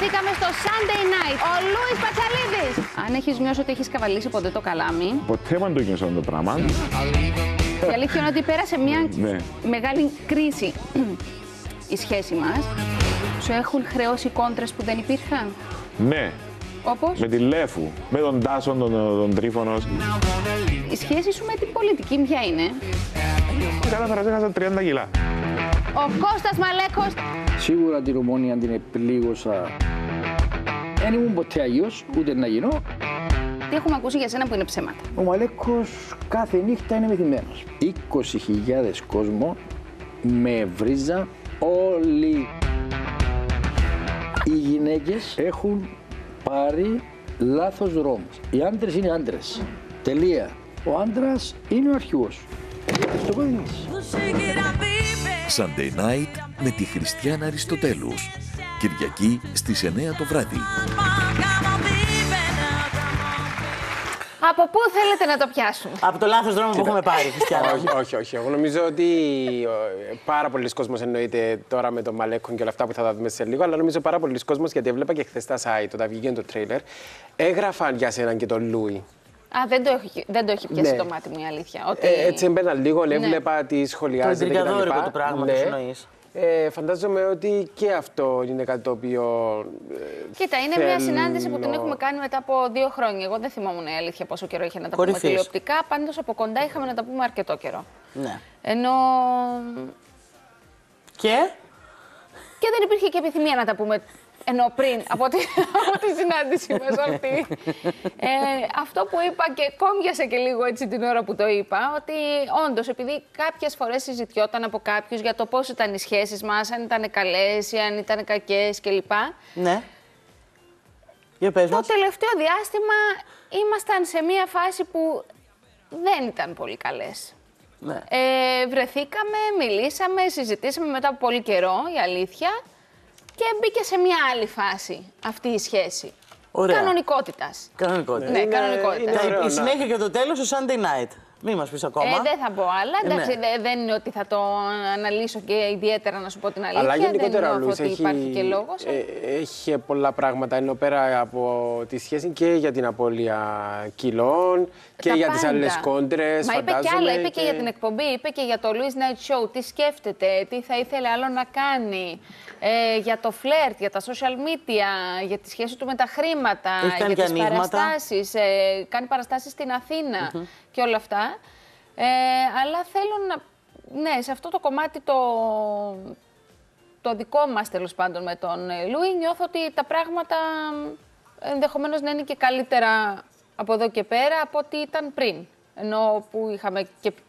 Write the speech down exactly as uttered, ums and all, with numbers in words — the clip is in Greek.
Βρεθήκαμε στο Sunday Night. Ο Λούις Πατσαλίδης. Αν έχεις νιώσει ότι έχεις καβαλήσει ποτέ το καλάμι. Ποτέ δεν το νιώσα το πράγμα. Η αλήθεια είναι ότι πέρασε μια ναι. μεγάλη κρίση η σχέση μας. Σου έχουν χρεώσει κόντρες που δεν υπήρχαν. Ναι. Όπως? Με τη Λέφου, με τον Τάσο, τον, τον Τρίφωνος. Η σχέση σου με την πολιτική ποια είναι? Κάθε φορά έχασα τριάντα κιλά. Ο Κώστας Μαλέκος. Σίγουρα την Ομόνια την επιλίγωσα. Δεν ήμουν ποτέ Αγίος, ούτε να γίνω. Τι έχουμε ακούσει για σένα που είναι ψέματα? Ο Μαλέκος κάθε νύχτα είναι μεθυμένος. είκοσι χιλιάδες κόσμο με βρίζα όλοι. Οι γυναίκες έχουν πάρει λάθος δρόμους. Οι άντρες είναι άντρες. Τελεία. Ο άντρας είναι ο αρχηγός. Στο πόδι μας. Sunday Night με τη Χριστιάνα Αριστοτέλους. Κυριακή στις εννιά το βράδυ. Από πού θέλετε να το πιάσουμε? Από το λάθος δρόμο που έχουμε πάρει, Χριστιάνα. όχι, όχι, όχι. Εγώ νομίζω ότι πάρα πολλοί κόσμος εννοείται τώρα με τον Μαλέκον και όλα αυτά που θα τα δούμε σε λίγο, αλλά νομίζω πάρα πολλοί κόσμος, γιατί έβλεπα και χθες στα site όταν βγήκε το τρέιλερ, έγραφαν για σένα και τον Λούι. Α, δεν το έχει, δεν το έχει πιάσει ναι. το μάτι μου η αλήθεια. Ότι... Ε, έτσι έμπαινα λίγο, ναι. έβλεπα τι σχολιάζεται το και τα λοιπά. το πράγμα, ναι. το εννοείς. Ε, φαντάζομαι ότι και αυτό είναι κάτι το οποίο. Ε, Κοίτα, είναι θέλω... μια συνάντηση που την έχουμε κάνει μετά από δύο χρόνια. Εγώ δεν θυμόμουν η αλήθεια πόσο καιρό είχε να τα Κορυφής. πούμε τηλεοπτικά. Πάντως από κοντά είχαμε να τα πούμε αρκετό καιρό. Ναι. Ενώ. Και. Και δεν υπήρχε και επιθυμία να τα πούμε. Ενώ πριν από τη, από τη συνάντηση μας αυτή. Ε, αυτό που είπα και κόμιασε και λίγο έτσι την ώρα που το είπα, ότι όντως επειδή κάποιες φορές συζητιόταν από κάποιους για το πώς ήταν οι σχέσεις μας, αν ήταν καλές ή αν ήταν κακές κλπ. Ναι. Για πες το μας. τελευταίο διάστημα ήμασταν σε μια φάση που δεν ήταν πολύ καλές. Ναι. Ε, βρεθήκαμε, μιλήσαμε, συζητήσαμε μετά από πολύ καιρό, η αλήθεια. Και μπήκε σε μια άλλη φάση αυτή η σχέση. Ωραία. Κανονικότητας. Κανονικότητα. Ναι, είναι, κανονικότητας. είναι ωραίο, Η συνέχεια και το τέλος, το Sunday Night. Μην μας πεις ακόμα. Ε, δεν θα πω άλλα. Εντάξει, ναι. δε, δεν είναι ότι θα το αναλύσω και ιδιαίτερα να σου πω την αλήθεια. Αλλά γενικότερα ο δεν Λούις ότι έχει, υπάρχει και λόγος. ε, έχει πολλά πράγματα ενώ πέρα από τη σχέση και για την απώλεια κιλών και Τα για πάντα. τις άλλες κόντρες. Μα είπε φαντάζομαι, και άλλα, είπε και... και για την εκπομπή, είπε και για το Louis Night Show, τι σκέφτεται, τι θα ήθελε άλλο να κάνει, ε, για το φλερτ, για τα social media, για τη σχέση του με τα χρήματα, για τις παραστάσεις, ε, κάνει παραστάσεις στην Αθήνα mm-hmm. και όλα αυτά. Ε, αλλά θέλω να... Ναι, σε αυτό το κομμάτι το, το δικό μας τέλος πάντων με τον Λούι, νιώθω ότι τα πράγματα ενδεχομένως να είναι και καλύτερα από εδώ και πέρα από ό,τι ήταν πριν. Ενώ που είχαμε και